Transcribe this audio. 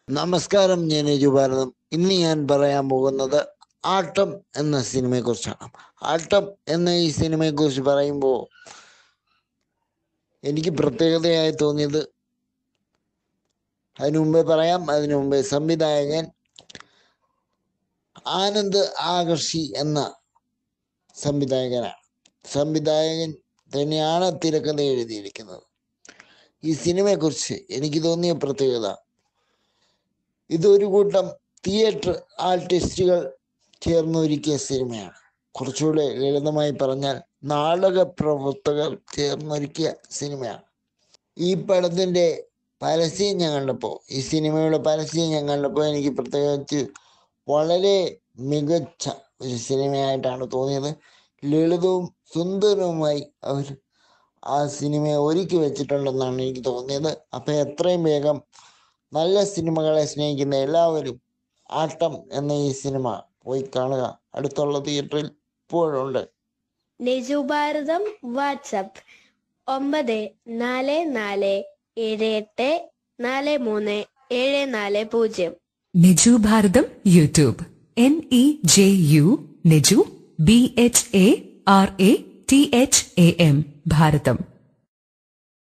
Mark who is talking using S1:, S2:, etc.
S1: നമസ്കാരം, ഞാൻ ഭാരതം. ഇന്ന് ഞാൻ പറയാൻ പോകുന്നത് ആട്ടം എന്ന സിനിമയെക്കുറിച്ചാണ്. ആട്ടം എന്ന ഈ സിനിമയെക്കുറിച്ച് പറയുമ്പോൾ എനിക്ക് പ്രത്യേകതയായി തോന്നിയത്, അതിനു മുമ്പേ സംവിധായകൻ ആനന്ദ് ആകർഷി എന്ന സംവിധായകൻ തന്നെയാണ് തിരക്കഥ എഴുതിയിരിക്കുന്നത്. ഈ സിനിമയെക്കുറിച്ച് എനിക്ക് തോന്നിയ പ്രത്യേകത, ഇതൊരു കൂട്ടം തിയേറ്റർ ആർട്ടിസ്റ്റുകൾ ചേർന്നൊരുക്കിയ സിനിമയാണ്. കുറച്ചുകൂടെ ലളിതമായി പറഞ്ഞാൽ നാടക പ്രവർത്തകർ ചേർന്നൊരുക്കിയ സിനിമയാണ്. ഈ പടത്തിൻ്റെ ഈ സിനിമയുടെ പരസ്യം ഞാൻ കണ്ടപ്പോൾ എനിക്ക് പ്രത്യേകിച്ച് വളരെ മികച്ച ഒരു സിനിമയായിട്ടാണ് തോന്നിയത്. ലളിതവും സുന്ദരവുമായി അവർ ആ സിനിമയെ ഒരുക്കി വെച്ചിട്ടുണ്ടെന്നാണ് എനിക്ക് തോന്നിയത്. അപ്പം എത്രയും വേഗം നല്ല സിനിമകളെ സ്നേഹിക്കുന്ന എല്ലാവരും ആട്ടം എന്ന ഈ സിനിമ പോയി കാണുക. അടുത്തുള്ള തിയേറ്ററിൽ ഇപ്പോഴുണ്ട്.
S2: Neju Bharatham WhatsApp 9447843740.
S3: Neju Bharatham YouTube NEJU Neju BHARATHAM ഭാരതം.